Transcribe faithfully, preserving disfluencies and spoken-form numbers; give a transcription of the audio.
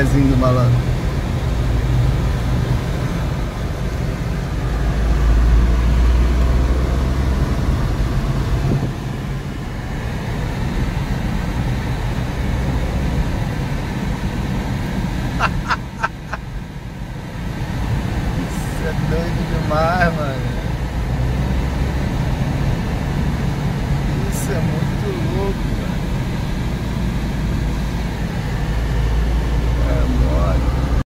pezinho do malandro. Isso é doido demais, mano. Isso é muito louco.